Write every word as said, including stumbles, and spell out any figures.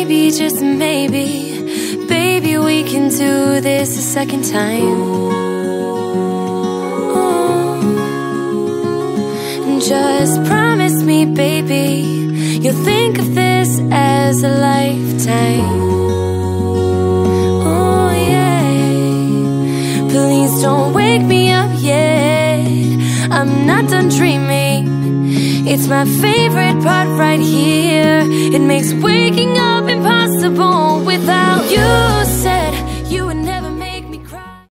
maybe, just maybe, baby, we can do this a second time. Oh. Just promise me, baby, you'll think of this as a lifetime. Oh yeah, please don't wake me up yet, I'm not done dreaming. It's my favorite part right here. It makes waking up impossible without you. Said you would never